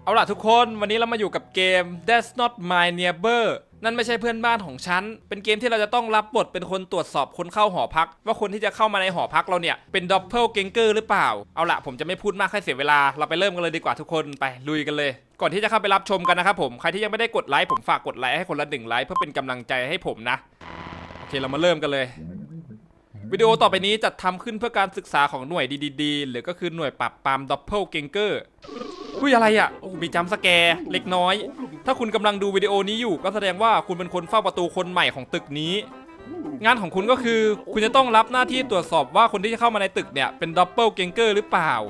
เอาล่ะทุกคนวันนี้เรามาอยู่กับเกม That's Not My Neighbor นั่นไม่ใช่เพื่อนบ้านของฉันเป็นเกมที่เราจะต้องรับบทเป็นคนตรวจสอบคนเข้าหอพักว่าคนที่จะเข้ามาในหอพักเราเนี่ยเป็น Doppelganger หรือเปล่าเอาล่ะผมจะไม่พูดมากให้เสียเวลาเราไปเริ่มกันเลยดีกว่าทุกคนไปลุยกันเลยก่อนที่จะเข้าไปรับชมกันนะครับผมใครที่ยังไม่ได้กดไลค์ผมฝากกดไลค์ให้คนละ1 ไลค์เพื่อเป็นกำลังใจให้ผมนะโอเคเรามาเริ่มกันเลยวิดีโอต่อไปนี้จัดทำขึ้นเพื่อการศึกษาของหน่วย DDD หรือก็คือหน่วยปราบปราม Doppelganger อุ้ยอะไรอ่ะโอ้มีจัมป์สแกร์เล็กน้อยถ้าคุณกำลังดูวิดีโอนี้อยู่ก็แสดงว่าคุณเป็นคนเฝ้าประตูคนใหม่ของตึกนี้งานของคุณก็คือคุณจะต้องรับหน้าที่ตรวจสอบว่าคนที่จะเข้ามาในตึกเนี่ยเป็น Doppelganger หรือเปล่า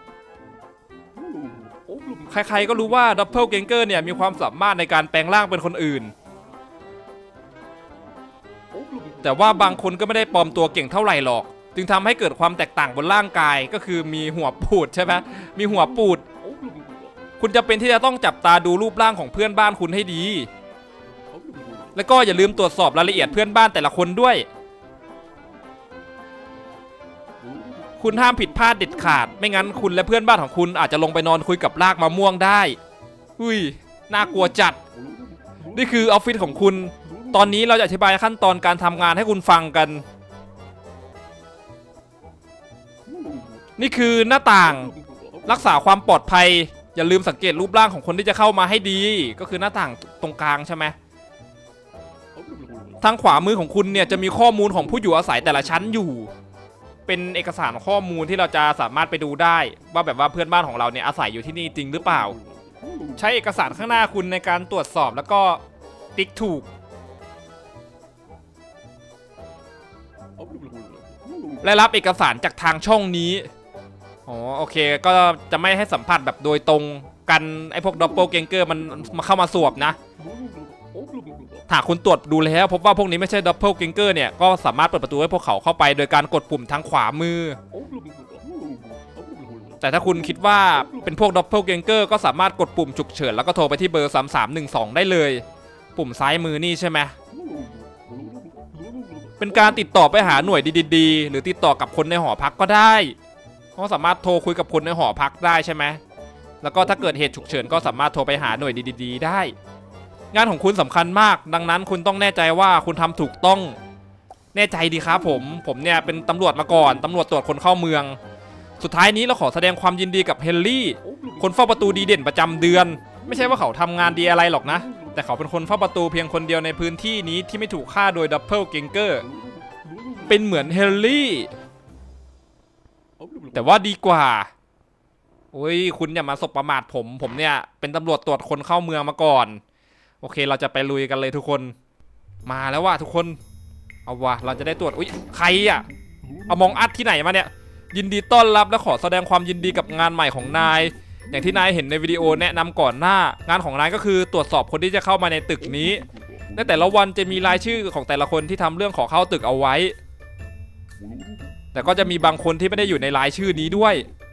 ใครๆก็รู้ว่า Doppelganger เนี่ยมีความสามารถในการแปลงร่างเป็นคนอื่นแต่ว่าบางคนก็ไม่ได้ปลอมตัวเก่งเท่าไหร่หรอกจึงทำให้เกิดความแตกต่างบนร่างกายก็คือมีหัวปูดใช่ไหมมีหัวปูดคุณจะเป็นที่จะต้องจับตาดูรูปร่างของเพื่อนบ้านคุณให้ดีแล้วก็อย่าลืมตรวจสอบรายละเอียดเพื่อนบ้านแต่ละคนด้วยคุณห้ามผิดพลาดเด็ดขาดไม่งั้นคุณและเพื่อนบ้านของคุณอาจจะลงไปนอนคุยกับรากมะม่วงได้อุ้ยน่ากลัวจัดนี่คือออฟฟิศของคุณตอนนี้เราจะอธิบายขั้นตอนการทำงานให้คุณฟังกันนี่คือหน้าต่างรักษาความปลอดภัยอย่าลืมสังเกตรูปร่างของคนที่จะเข้ามาให้ดีก็คือหน้าต่างตรงกลางใช่ไหมทางขวามือของคุณเนี่ยจะมีข้อมูลของผู้อยู่อาศัยแต่ละชั้นอยู่เป็นเอกสารข้อมูลที่เราจะสามารถไปดูได้ว่าแบบว่าเพื่อนบ้านของเราเนี่ยอาศัยอยู่ที่นี่จริงหรือเปล่าใช้เอกสารข้างหน้าคุณในการตรวจสอบแล้วก็ติ๊กถูกและรับเอกสารจากทางช่องนี้อ๋อโอเคก็จะไม่ให้สัมผัสแบบโดยตรงกันไอ้พวก Doppelganger มันมาเข้ามาสวบนะถ้าคุณตรวจดูแล้วพบว่าพวกนี้ไม่ใช่ Doppelganger เนี่ยก็สามารถเปิดประตูให้พวกเขาเข้าไปโดยการกดปุ่มทางขวามือแต่ถ้าคุณคิดว่าเป็นพวก Doppelganger ก็สามารถกดปุ่มฉุกเฉินแล้วก็โทรไปที่เบอร์3312ได้เลยปุ่มซ้ายมือนี่ใช่ไหมเป็นการติดต่อไปหาหน่วย DDD หรือติดต่อกับคนในหอพักก็ได้ก็สามารถโทรคุยกับคนในหอพักได้ใช่ไหมแล้วก็ถ้าเกิดเหตุฉุกเฉินก็สามารถโทรไปหาหน่วย DDD ได้งานของคุณสำคัญมากดังนั้นคุณต้องแน่ใจว่าคุณทำถูกต้องแน่ใจดีครับผมเนี่ยเป็นตำรวจมาก่อนตำรวจตรวจคนเข้าเมืองสุดท้ายนี้เราขอแสดงความยินดีกับเฮนรี่คนเฝ้าประตูดีเด่นประจำเดือนไม่ใช่ว่าเขาทำงานดีอะไรหรอกนะแต่เขาเป็นคนเฝ้าประตูเพียงคนเดียวในพื้นที่นี้ที่ไม่ถูกฆ่าโดย Doppelganger เป็นเหมือนเฮนรี่แต่ว่าดีกว่าโอ้ยคุณอย่ามาสบประมาทผมเนี่ยเป็นตำรวจตรวจคนเข้าเมืองมาก่อนโอเคเราจะไปลุยกันเลยทุกคนมาแล้วว่ะทุกคนเอาว่ะเราจะได้ตรวจอุ้ยใครอ่ะเอามองอัดที่ไหนมาเนี่ยยินดีต้อนรับและขอแสดงความยินดีกับงานใหม่ของนายอย่างที่นายเห็นในวิดีโอแนะนำก่อนหน้างานของนายก็คือตรวจสอบคนที่จะเข้ามาในตึกนี้ในแต่ละวันจะมีรายชื่อของแต่ละคนที่ทำเรื่องขอเข้าตึกเอาไว้แต่ก็จะมีบางคนที่ไม่ได้อยู่ในรายชื่อนี้ด้วย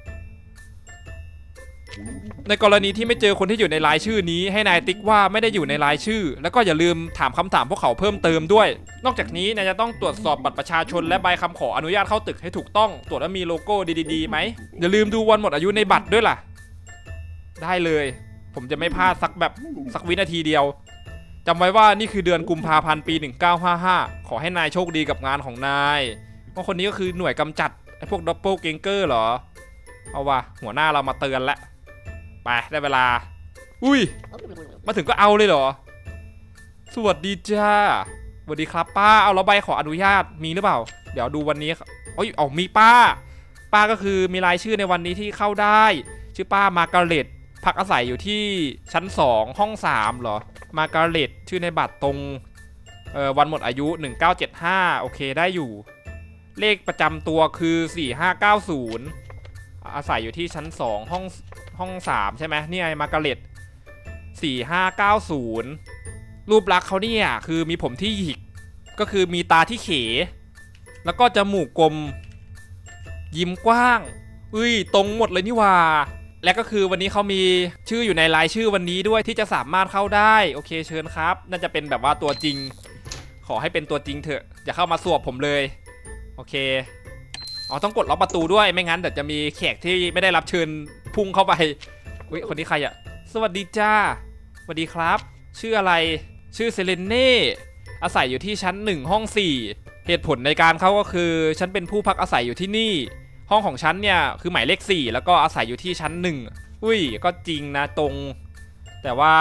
ในกรณีที่ไม่เจอคนที่อยู่ในรายชื่อนี้ให้นายติ๊กว่าไม่ได้อยู่ในรายชื่อแล้วก็อย่าลืมถามคำถามพวกเขาเพิ่มเติมด้วยนอกจากนี้นายจะต้องตรวจสอบบัตรประชาชนและใบคำขออนุญาตเข้าตึกให้ถูกต้องตรวจว่ามีโลโก้ DDD ไหมอย่าลืมดูวันหมดอายุในบัตรด้วยล่ะได้เลยผมจะไม่พลาดสักวินาทีเดียวจำไว้ว่านี่คือเดือนกุมภาพันธ์ปี1955ขอให้นายโชคดีกับงานของนายเพราะคนนี้ก็คือหน่วยกำจัดไอ้พวก Doppelganger เหรอเอาว่ะหัวหน้าเรามาเตือนแล้วไปได้เวลาอุ้ยมาถึงก็เอาเลยเหรอสวัสดีจ้าสวัสดีครับป้าเอาแล้วใบขออนุญาตมีหรือเปล่าเดี๋ยวดูวันนี้โอ้ยมีป้าก็คือมีรายชื่อในวันนี้ที่เข้าได้ชื่อป้ามาร์กาเร็ตพักอาศัยอยู่ที่ชั้น2ห้อง3เหรอมาร์กาเร็ตชื่อในบัตรตรงวันหมดอายุ1975โอเคได้อยู่เลขประจำตัวคือ4590อาศัยอยู่ที่ชั้น2ห้อง3ใช่ไหมนี่ไงมาร์กาเร็ต4590รูปลักษณ์เขาเนี่ยคือมีผมที่หยิกก็คือมีตาที่เขแล้วก็จมูกกลมยิ้มกว้างตรงหมดเลยนี่ว่าและก็คือวันนี้เขามีชื่ออยู่ในรายชื่อวันนี้ด้วยที่จะสามารถเข้าได้โอเคเชิญครับน่าจะเป็นแบบว่าตัวจริงขอให้เป็นตัวจริงเถอะอย่าเข้ามาสวบผมเลยโอเคต้องกดล็อกประตูด้วยไม่งั้นเดี๋ยวจะมีแขกที่ไม่ได้รับเชิญพุ่งเข้าไปคนนี้ใครอะสวัสดีจ้าสวัสดีครับชื่ออะไรชื่อเซเลนเน่อาศัยอยู่ที่ชั้น1ห้อง4เหตุผลในการเข้าก็คือฉันเป็นผู้พักอาศัยอยู่ที่นี่ห้องของฉันเนี่ยคือหมายเลข4แล้วก็อาศัยอยู่ที่ชั้น1อุ้ยก็จริงนะตรงแต่ว่า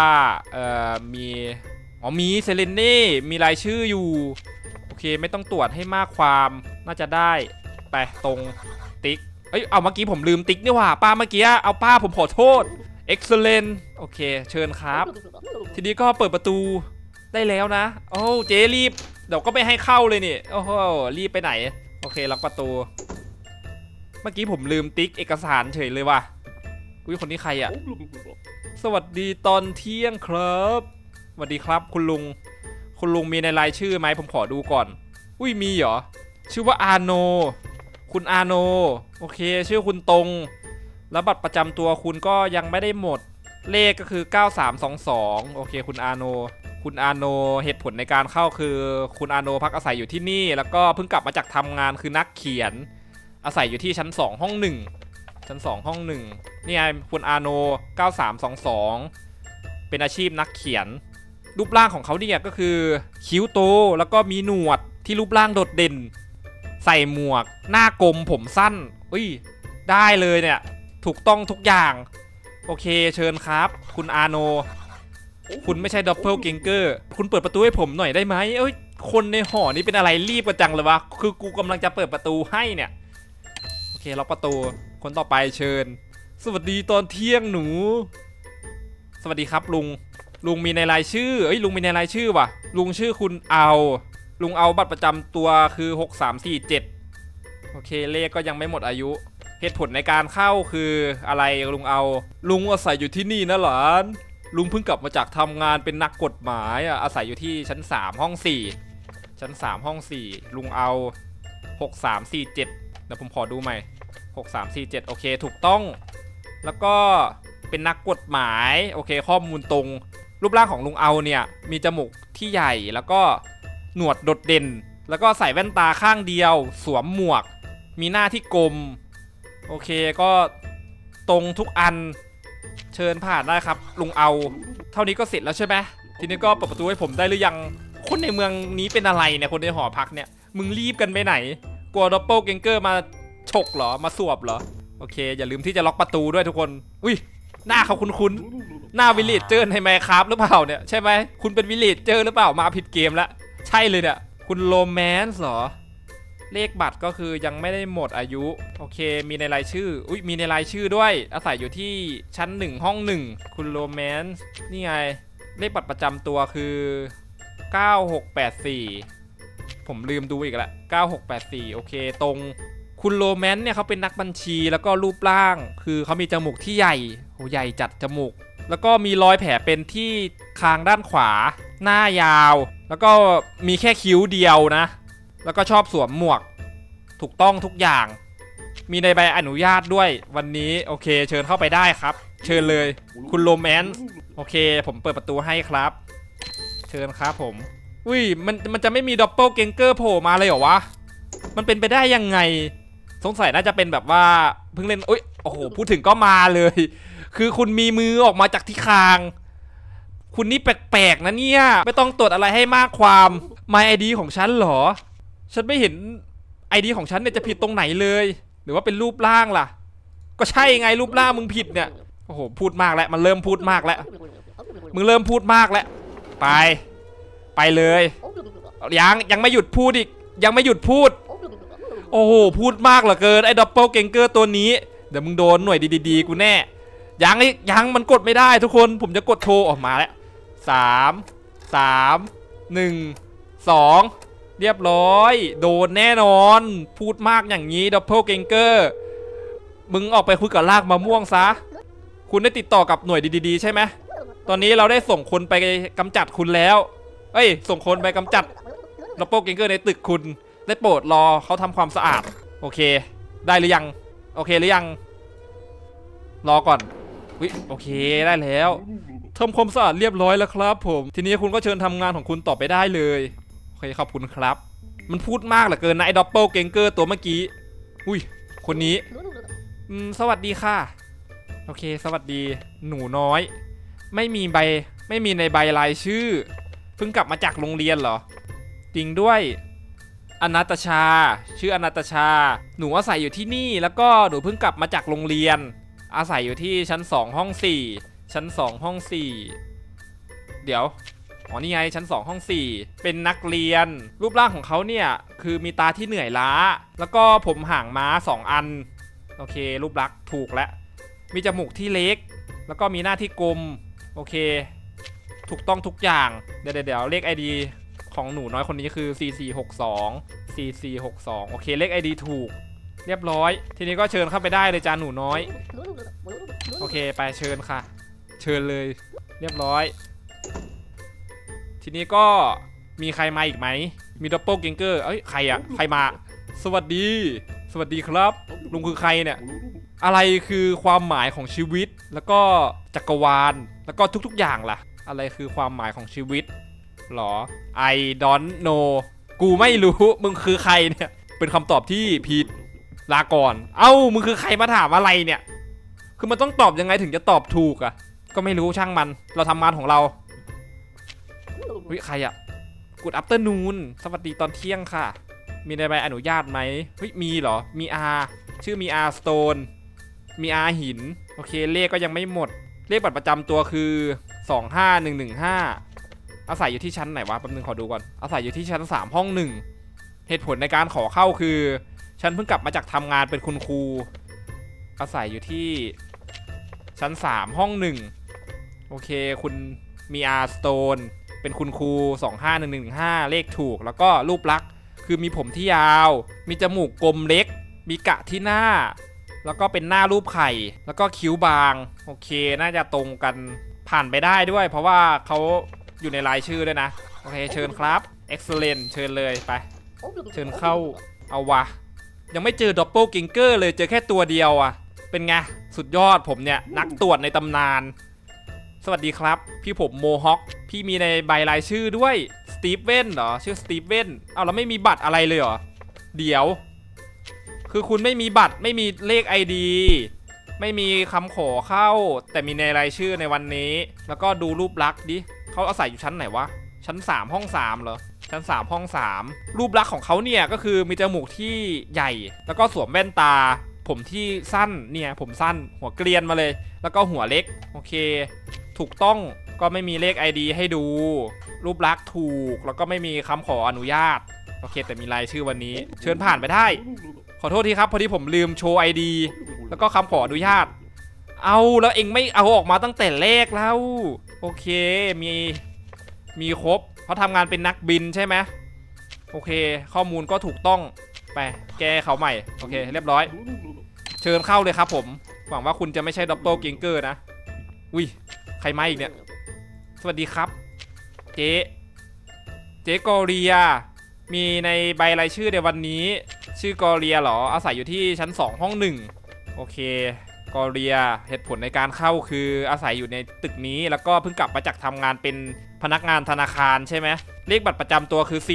มีเซเลนเน่มีรายชื่ออยู่โอเคไม่ต้องตรวจให้มากความน่าจะได้ไปตรงติ๊กเอาเมื่อกี้ผมลืมติ๊กนี่หว่าป้าเมื่อกี้เอาป้าผมขอโทษ excellent โอเคเชิญครับทีนี้ก็เปิดประตูได้แล้วนะโอ้เจ๊รีบเดี๋ยวก็ไม่ให้เข้าเลยนี่โอ้โหรีบไปไหนโอเคล็อกประตูเมื่อกี้ผมลืมติ๊กเอกสารเฉยเลยว่ะอุ้ยคนนี้ใครอ่ะสวัสดีตอนเที่ยงครับสวัสดีครับคุณลุงมีในรายชื่อไหมผมขอดูก่อนอุ้ยมีเหรอชื่อว่าอาโนคุณอาโนโอเคชื่อคุณตรงแล้วบัตรประจำตัวคุณก็ยังไม่ได้หมดเลขก็คือ9322โอเคคุณอาโนเหตุผลในการเข้าคือคุณอาโนพักอาศัยอยู่ที่นี่แล้วก็เพิ่งกลับมาจากทำงานคือนักเขียนอาศัยอยู่ที่ชั้น2ห้อง1ชั้น2ห้อง1นี่ไงคุณอาโน9322เป็นอาชีพนักเขียนรูปร่างของเขาเนี่ยก็คือคิ้วโตแล้วก็มีหนวดที่รูปร่างโดดเด่นใส่หมวกหน้ากลมผมสั้นได้เลยเนี่ยถูกต้องทุกอย่างโอเคเชิญครับคุณอาโนคุณไม่ใช่ดับเบิลเกงเกอร์คุณเปิดประตูให้ผมหน่อยได้ไหมคนในหอนี้เป็นอะไรรีบกันจังเลยวะคือกูกำลังจะเปิดประตูให้เนี่ยโอเคล็อกประตูคนต่อไปเชิญสวัสดีตอนเที่ยงหนูสวัสดีครับลุงมีในรายชื่อลุงมีในรายชื่อว่ะลุงชื่อคุณลุงเอาบัตรประจำตัวคือ6347โอเคเลขก็ยังไม่หมดอายุเหตุผลในการเข้าคืออะไรลุงอาศัยอยู่ที่นี่นะหลานลุงเพิ่งกลับมาจากทำงานเป็นนักกฎหมายอาศัยอยู่ที่ชั้น3ห้อง4ชั้น3ห้อง4ลุงเอา6347เดี๋ยวผมขอดูใหม่6347โอเคถูกต้องแล้วก็เป็นนักกฎหมายโอเคข้อมูลตรงรูปร่างของลุงเอาเนี่ยมีจมูกที่ใหญ่แล้วก็หนวดโดดเด่นแล้วก็ใส่แว่นตาข้างเดียวสวมหมวกมีหน้าที่กลมโอเคก็ตรงทุกอันเชิญผ่านได้ครับลุงเอาเท่านี้ก็เสร็จแล้วใช่ไหมทีนี้ก็เปิดประตูให้ผมได้หรือยังคนในเมืองนี้เป็นอะไรเนี่ยคนในหอพักเนี่ยมึงรีบกันไปไหนกลัวดับเบิลเกงเกอร์มาฉกเหรอมาสวบเหรอโอเคอย่าลืมที่จะล็อกประตูด้วยทุกคนหน้าเขาคุ้นหน้าวิลเลจเจอร์ในไมน์คราฟหรือเปล่าเนี่ยใช่ไหมคุณเป็นวิลเลจเจอร์หรือเปล่ามาผิดเกมแล้วใช่เลยเนี่ยคุณโรแมนส์เหรอเลขบัตรก็คือยังไม่ได้หมดอายุโอเคมีในรายชื่อมีในรายชื่อด้วยอาศัยอยู่ที่ชั้น1ห้อง1คุณโรแมนส์นี่ไงเลขบัตรประจำตัวคือ9684ผมลืมดูอีกแล้ว9684โอเคตรงคุณโรแมนส์เนี่ยเขาเป็นนักบัญชีแล้วก็รูปร่างคือเขามีจมูกที่ใหญ่ใหญ่จัดจมูกแล้วก็มีรอยแผลเป็นที่คางด้านขวาหน้ายาวแล้วก็มีแค่คิ้วเดียวนะแล้วก็ชอบสวมหมวกถูกต้องทุกอย่างมีในใบอนุญาตด้วยวันนี้โอเคเชิญเข้าไปได้ครับเชิญเลยคุณโรแมนส์โอเคผมเปิดประตูให้ครับเชิญครับผมมันจะไม่มีดับเบิลเกงเกอร์โผล่มาเลยเหรอวะมันเป็นไปได้ยังไงสงสัยน่าจะเป็นแบบว่าเพิ่งเล่นโอ้โหพูดถึงก็มาเลยคือคุณมีมือออกมาจากที่คางคุณนี่แปลกๆนะเนี่ยไม่ต้องตรวจอะไรให้มากความ My ID ของฉันเหรอฉันไม่เห็น ID ของฉันเนี่ยจะผิดตรงไหนเลยหรือว่าเป็นรูปร่างล่ะก็ใช่ไงรูปร่างมึงผิดเนี่ยโอ้โหพูดมากแล้วมันเริ่มพูดมากแล้วมึงเริ่มพูดมากแล้วไปเลยยังไม่หยุดพูดอีกยังไม่หยุดพูดโอ้โหพูดมากเหลือเกินไอ้ดับเบิลเกงเกอร์ตัวนี้เดี๋ยวมึงโดนหน่วยดีๆกูแน่ยังมันกดไม่ได้ทุกคนผมจะกดโทรออกมาแล้ว3 1 2เรียบร้อยโดนแน่นอนพูดมากอย่างนี้ดับเบิลเกงเกอร์มึงออกไปคุยกับลากมะม่วงซะคุณได้ติดต่อกับหน่วยดีๆใช่ไหมตอนนี้เราได้ส่งคนไปกำจัดคุณแล้วส่งคนไปกำจัดดับเบิลเกงเกอร์ในตึกคุณได้โปรดรอเขาทำความสะอาดโอเคได้หรือยังโอเคหรือยังรอก่อนโอเคได้แล้วทำความสะอาดเรียบร้อยแล้วครับผมทีนี้คุณก็เชิญทำงานของคุณต่อไปได้เลยโอเคขอบคุณครับมันพูดมากเหลือเกินนะไอ้ดับเบิลเกงเกอร์ตัวเมื่อกี้คนนี้สวัสดีค่ะโอเคสวัสดีหนูน้อยไม่มีใบไม่มีในใบรายชื่อเพิ่งกลับมาจากโรงเรียนเหรอจริงด้วยอนาตชาชื่ออนาตชาหนูอาศัยอยู่ที่นี่แล้วก็หนูเพิ่งกลับมาจากโรงเรียนอาศัยอยู่ที่ชั้น2ห้อง4ชั้น2ห้อง4เดี๋ยวอ๋อนี่ไงชั้น2ห้อง4เป็นนักเรียนรูปร่างของเขาเนี่ยคือมีตาที่เหนื่อยล้าแล้วก็ผมห่างม้า2อันโอเครูปลักษณ์ถูกแล้วมีจมูกที่เล็กแล้วก็มีหน้าที่กลมโอเคถูกต้องทุกอย่างเดี๋ยวเลข ID ของหนูน้อยคนนี้คือ4462โอเคเลข ID ถูกเรียบร้อยทีนี้ก็เชิญเข้าไปได้เลยจ้าหนูน้อยโอเคไปเชิญค่ะเชิญเลยเรียบร้อยทีนี้ก็มีใครมาอีกไหมมีดับเบิลเกงเกอร์เอ้ยใครอะใครมาสวัสดีครับลุงคือใครเนี่ยอะไรคือความหมายของชีวิตแล้วก็จักรวาลแล้วก็ทุกๆอย่างล่ะอะไรคือความหมายของชีวิตหรอ I don't know กูไม่รู้มึงคือใครเนี่ยเป็นคำตอบที่ผิดลาก่อนเอ้ามึงคือใครมาถามอะไรเนี่ยคือมันต้องตอบยังไงถึงจะตอบถูกอะก็ไม่รู้ช่างมันเราทำงานของเราเฮ้ยใครอะกูดอัปเตอร์นูนสวัสดีตอนเที่ยงค่ะมีในใบอนุญาตไหมเฮ้ยมีเหรอมี R ชื่อมี R Stone มี R หินโอเคเลขก็ยังไม่หมดเลขบัตรประจำตัวคือ25115อาศัยอยู่ที่ชั้นไหนวะแป๊บนึงขอดูก่อนอาศัยอยู่ที่ชั้น3ห้อง1เหตุผลในการขอเข้าคือฉันเพิ่งกลับมาจากทำงานเป็นคุณครูอาศัยอยู่ที่ชั้น3ห้อง1โอเคคุณมี R Stone เป็นคุณครู25115เลขถูกแล้วก็รูปลักษณ์คือมีผมที่ยาวมีจมูกกลมเล็กมีกะที่หน้าแล้วก็เป็นหน้ารูปไข่แล้วก็คิ้วบางโอเคน่าจะตรงกันผ่านไปได้ด้วยเพราะว่าเขาอยู่ในรายชื่อด้วยนะโอเคเชิญครับ excellent เชิญเลยไปเชิญเข้าเอาวะยังไม่เจอดับเบิลกิงเกอร์เลยเจอแค่ตัวเดียวอ่ะเป็นไงสุดยอดผมเนี่ยนักตรวจในตำนานสวัสดีครับพี่ผมโมฮอคพี่มีในใบรายชื่อด้วยสตีฟเว่นเหรอชื่อสตีฟเว่นเอาแล้วไม่มีบัตรอะไรเลยเหรอเดี๋ยวคือคุณไม่มีบัตรไม่มีเลข ID ไม่มีคำขอเข้าแต่มีในรายชื่อในวันนี้แล้วก็ดูรูปลักษณ์ดิเขาอาศัยอยู่ชั้นไหนวะชั้น3ห้อง3เหรอชั้น3ห้อง3รูปลักษณ์ของเขาเนี่ยก็คือมีจมูกที่ใหญ่แล้วก็สวมแว่นตาผมที่สั้นเนี่ยผมสั้นหัวเกรียนมาเลยแล้วก็หัวเล็กโอเคถูกต้องก็ไม่มีเลข ID ให้ดูรูปลักษณ์ถูกแล้วก็ไม่มีคำขออนุญาตโอเคแต่มีรายชื่อวันนี้เชิญผ่านไปได้ขอโทษทีครับพอดีผมลืมโชว์ ID แล้วก็คำขออนุญาตเอาแล้วเองไม่เอาออกมาตั้งแต่แรกแล้วโอเคมีครบเขาทำงานเป็นนักบินใช่ไหมโอเคข้อมูลก็ถูกต้องไปแก้เขาใหม่โอเคเรียบร้อยเชิญเข้าเลยครับผมหวังว่าคุณจะไม่ใช่ดับเบิลกิงเกอร์นะอุ้ยใครมาอีกเนี่ยสวัสดีครับเจ๊กอเรียมีในใบรายชื่อในวันนี้ชื่อกอเรียเหรออาศัยอยู่ที่ชั้น2ห้อง1โอเคกอเรียเหตุผลในการเข้าคืออาศัยอยู่ในตึกนี้แล้วก็เพิ่งกลับมาจากทำงานเป็นพนักงานธนาคารใช่ไหมเลขบัตรประจำตัวคือ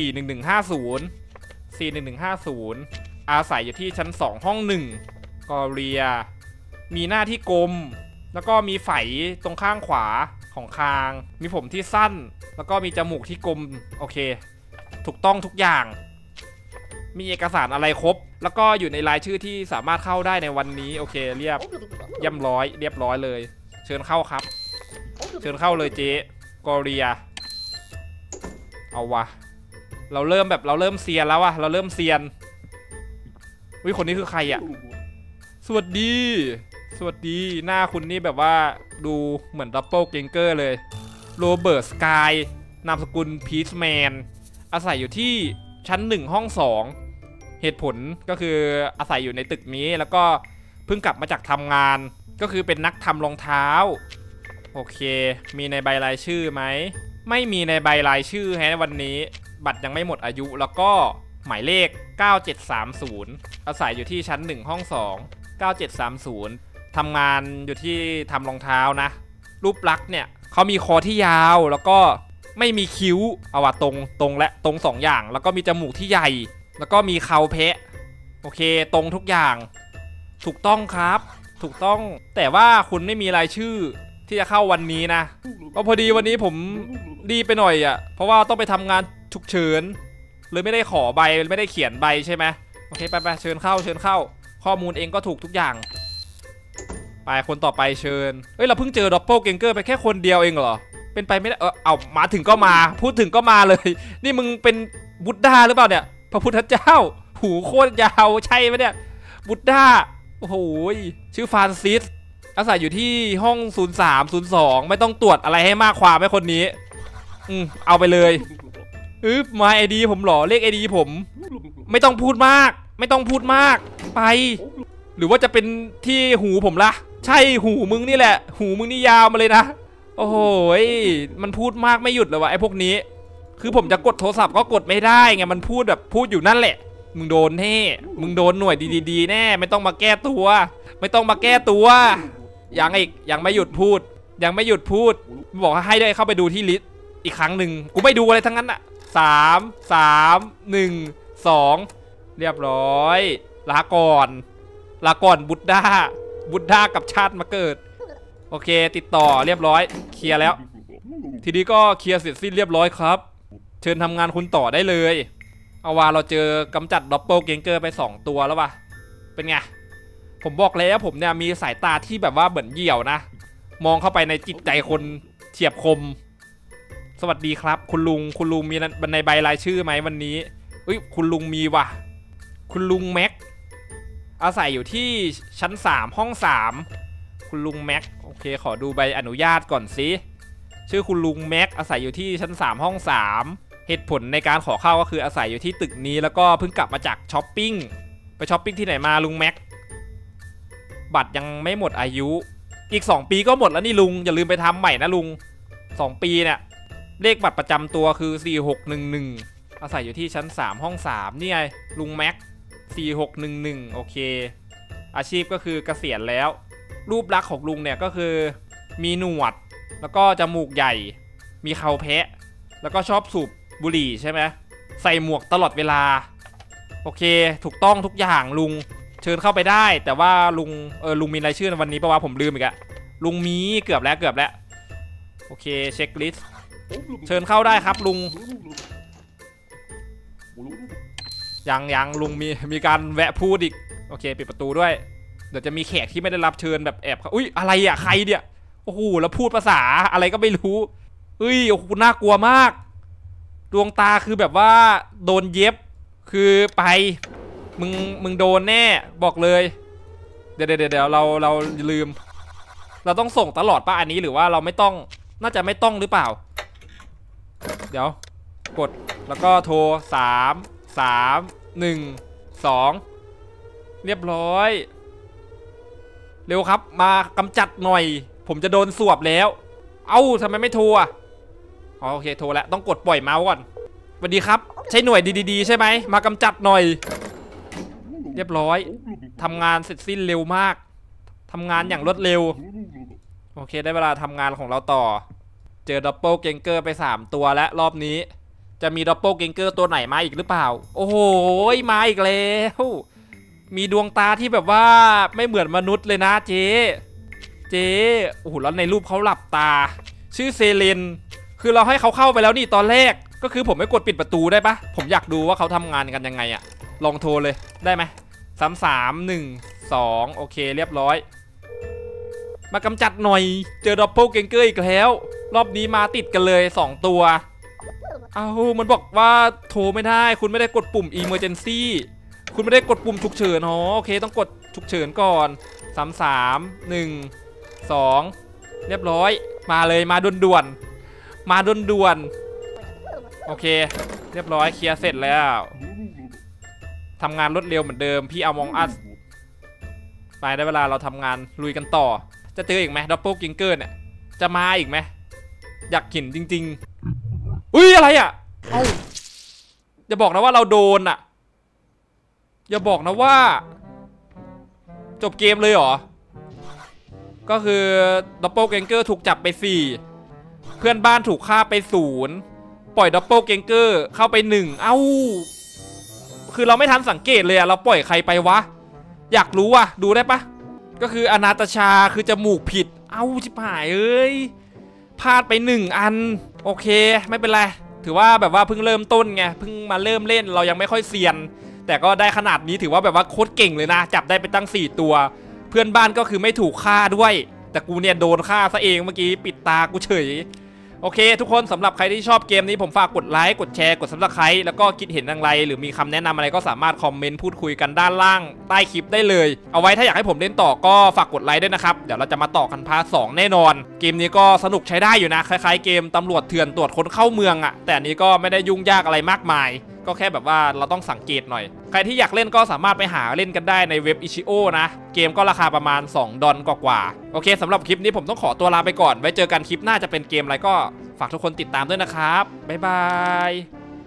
41150อาศัยอยู่ที่ชั้น2ห้อง1กอเรียมีหน้าที่กลมแล้วก็มีไฝตรงข้างขวาของคางมีผมที่สั้นแล้วก็มีจมูกที่กลมโอเคถูกต้องทุกอย่างมีเอกสารอะไรครบแล้วก็อยู่ในรายชื่อที่สามารถเข้าได้ในวันนี้โอเคเรียบร้อยเลยเชิญเข้าครับเชิญเข้าเลยเจ๊กอเรียเอาวะเราเริ่มเซียนแล้ววะเราเริ่มเซียนวิคนนี้คือใครอะสวัสดีหน้าคุณนี่แบบว่าดูเหมือนดับเบิลเกงเกอร์เลยโรเบิร์ตสกายนามสกุลพีชแมนอาศัยอยู่ที่ชั้น1ห้อง2เหตุผลก็คืออาศัยอยู่ในตึกนี้แล้วก็เพิ่งกลับมาจากทำงานก็คือเป็นนักทำรองเท้าโอเคมีในใบรายชื่อไหมไม่มีในใบรายชื่อในวันนี้บัตรยังไม่หมดอายุแล้วก็หมายเลข9730อาศัยอยู่ที่ชั้น1ห้อง2 9730ทำงานอยู่ที่ทำรองเท้านะรูปลักษณ์เนี่ยเขามีคอที่ยาวแล้วก็ไม่มีคิ้วเอาว่าตรงและตรง2อย่างแล้วก็มีจมูกที่ใหญ่แล้วก็มีเคราเพะโอเคตรงทุกอย่างถูกต้องครับถูกต้องแต่ว่าคุณไม่มีรายชื่อที่จะเข้าวันนี้นะเพราะพอดีวันนี้ผมรีบไปหน่อยอ่ะเพราะว่าต้องไปทำงานฉุกเฉินเลยไม่ได้ขอใบไม่ได้เขียนใบใช่ไหมโอเคไปเชิญเข้าข้อมูลเองก็ถูกทุกอย่างไปคนต่อไปเชิญเฮ้ยเราเพิ่งเจอด็อปเปิลเกงเกอร์ไปแค่คนเดียวเองเหรอเป็นไปไม่ได้เอามาถึงก็มาพูดถึงก็มาเลยนี่มึงเป็นบุตดาหรือเปล่าเนี่ยพระพุทธเจ้าหูโคตรยาวใช่ไหมเนี่ยบุตดาโอ้โหชื่อฟรานซิสอาศัยอยู่ที่ห้อง0302ไม่ต้องตรวจอะไรให้มากความให้คนนี้เอาไปเลยมาไอดีผมหรอเลขไอดีผมไม่ต้องพูดมากไปหรือว่าจะเป็นที่หูผมล่ะใช่หูมึงนี่แหละหูมึงนี่ยาวมาเลยนะโอ้โหมันพูดมากไม่หยุดเลยวะไอพวกนี้คือผมจะกดโทรศัพท์ก็กดไม่ได้ไงมันพูดแบบพูดอยู่นั่นแหละมึงโดนแน่มึงโดนหน่วยดีๆแน่ไม่ต้องมาแก้ตัวยังไม่หยุดพูดบอกให้ได้เข้าไปดูที่ลิสต์อีกครั้งหนึ่งกูไม่ดูอะไรทั้งนั้นอะ3 1 2เรียบร้อยลาก่อนบุตดากับชาติมาเกิดโอเคติดต่อเรียบร้อยเคลียร์แล้วทีนี้ก็เคลียร์เสร็จสิ้นเรียบร้อยครับเชิญทำงานคุณต่อได้เลยเอาว่าเราเจอกำจัดด็อปเปิลเกงเกอร์ไป2ตัวแล้วว่ะเป็นไงผมบอกแล้วผมเนี่ยมีสายตาที่แบบว่าเหมือนเหยี่ยวนะมองเข้าไปในจิตใจคนเฉียบคมสวัสดีครับคุณลุงมีในใบรายชื่อไหมวันนี้คุณลุงมีว่ะคุณลุงแม็กอาศัยอยู่ที่ชั้น3ห้อง3คุณลุงแม็กโอเคขอดูใบอนุญาตก่อนสิชื่อคุณลุงแม็กอาศัยอยู่ที่ชั้น3ห้อง3เหตุผลในการขอเข้าก็คืออาศัยอยู่ที่ตึกนี้แล้วก็เพิ่งกลับมาจากช้อปปิ้งไปช้อปปิ้งที่ไหนมาลุงแม็กบัตรยังไม่หมดอายุอีก2 ปีก็หมดแล้วนี่ลุงอย่าลืมไปทำใหม่นะลุง2 ปีเนี่ยเลขบัตรประจำตัวคือ4611อาศัยอยู่ที่ชั้น3ห้อง3นี่ไงลุงแม็ก4611โอเคอาชีพก็คือเกษียณแล้วรูปลักษณ์ของลุงเนี่ยก็คือมีหนวดแล้วก็จมูกใหญ่มีเข่าแพะแล้วก็ชอบสูบบุหรี่ใช่ไหมใส่หมวกตลอดเวลาโอเคถูกต้องทุกอย่างลุงเชิญเข้าไปได้แต่ว่าลุงมีรายชื่อในวันนี้ปะวะผมลืมอีกอะลุงมีเกือบแล้วโอเคเช็คลิสต์เชิญเข้าได้ครับลุงยังลุงมีการแวะพูดอีกโอเคปิดประตูด้วยเดี๋ยวจะมีแขกที่ไม่ได้รับเชิญแบบแอบอุ้ยอะไรอะใครเนี่ยโอ้โหแล้วพูดภาษาอะไรก็ไม่รู้โอ้โหน่ากลัวมากดวงตาคือแบบว่าโดนเย็บคือไปมึงโดนแน่บอกเลยเดี๋ยวเราลืมเราต้องส่งตลอดป่ะอันนี้หรือว่าเราไม่ต้องน่าจะไม่ต้องหรือเปล่าเดี๋ยวกดแล้วก็โทร3 1 2เรียบร้อยเร็วครับมากำจัดหน่อยผมจะโดนสวบแล้วเอ้าทำไมไม่โทรอ่ะโอเคโทรแล้วต้องกดปล่อยเมาส์ก่อนสวัสดีครับใช้หน่วยดีใช่ไหมมากำจัดหน่อยเรียบร้อยทำงานเสร็จสิ้นเร็วมากทำงานอย่างรวดเร็วโอเคได้เวลาทำงานของเราต่อเจอด็อปเปิลเกงเกอร์ไป3 ตัวแล้วรอบนี้จะมีด็อปเปิลเกงเกอร์ตัวไหนมาอีกหรือเปล่าโอ้โหมาอีกแล้วมีดวงตาที่แบบว่าไม่เหมือนมนุษย์เลยนะเจ๊โอ้โหแล้วในรูปเขาหลับตาชื่อเซเลนคือเราให้เขาเข้าไปแล้วนี่ตอนแรกก็คือผมไม่กดปิดประตูได้ปะผมอยากดูว่าเขาทำงานกันยังไงอะลองโทรเลยได้ไหม3 1 2โอเคเรียบร้อยมากำจัดหน่อยเจอด็อปเปิลเกงเกอร์อีกแล้วรอบนี้มาติดกันเลย2 ตัวมันบอกว่าโทรไม่ได้คุณไม่ได้กดปุ่ม Emergency คุณไม่ได้กดปุ่มฉุกเฉินโอเคต้องกดฉุกเฉินก่อน3 1 2เรียบร้อยมาเลยมาด่วนโอเคเรียบร้อยเคลียร์เสร็จแล้วทำงานรวดเร็วเหมือนเดิมพี่เอามองอัสไปได้เวลาเราทำงานลุยกันต่อจะเจออีกไหมด็อปเปิลเกงเกอร์เนี่ยจะมาอีกไหมอยากเห็นจริงๆอุ้ยอะไรอ่ะอย่าบอกนะว่าเราโดนอ่ะอย่าบอกนะว่าจบเกมเลยเหรอก็คือด็อปเปิลเกงเกอร์ถูกจับไป4เพื่อนบ้านถูกฆ่าไป0ปล่อยด็อปเปิลเกงเกอร์เข้าไป1คือเราไม่ทันสังเกตเลยอะเราปล่อยใครไปวะอยากรู้อะดูได้ปะก็คืออนาตชาคือจมูกผิดเอาชิบหายเอ้ยพลาดไป1อันโอเคไม่เป็นไรถือว่าแบบว่าเพิ่งเริ่มต้นไงเพิ่งมาเริ่มเล่นเรายังไม่ค่อยเซียนแต่ก็ได้ขนาดนี้ถือว่าแบบว่าโคตรเก่งเลยนะจับได้ไปตั้ง4ตัวเพื่อนบ้านก็คือไม่ถูกฆ่าด้วยแต่กูเนี่ยโดนฆ่าซะเองเมื่อกี้ปิดตากูเฉยโอเคทุกคนสำหรับใครที่ชอบเกมนี้ผมฝากกดไลค์กดแชร์กด Subscribe แล้วก็คิดเห็นอย่างไรหรือมีคำแนะนำอะไรก็สามารถคอมเมนต์พูดคุยกันด้านล่างใต้คลิปได้เลยเอาไว้ถ้าอยากให้ผมเล่นต่อก็ฝากกดไลค์ด้วยนะครับเดี๋ยวเราจะมาต่อกันพาร์ท 2แน่นอนเกมนี้ก็สนุกใช้ได้อยู่นะคล้ายๆเกมตำรวจเถื่อนตรวจคนเข้าเมืองอะแต่อันนี้ก็ไม่ได้ยุ่งยากอะไรมากมายก็แค่แบบว่าเราต้องสังเกตหน่อยใครที่อยากเล่นก็สามารถไปหาเล่นกันได้ในเว็บ Itch.io นะเกมก็ราคาประมาณ$2กว่าโอเคสำหรับคลิปนี้ผมต้องขอตัวลาไปก่อนไว้เจอกันคลิปหน้าจะเป็นเกมอะไรก็ฝากทุกคนติดตามด้วยนะครับบ๊ายบาย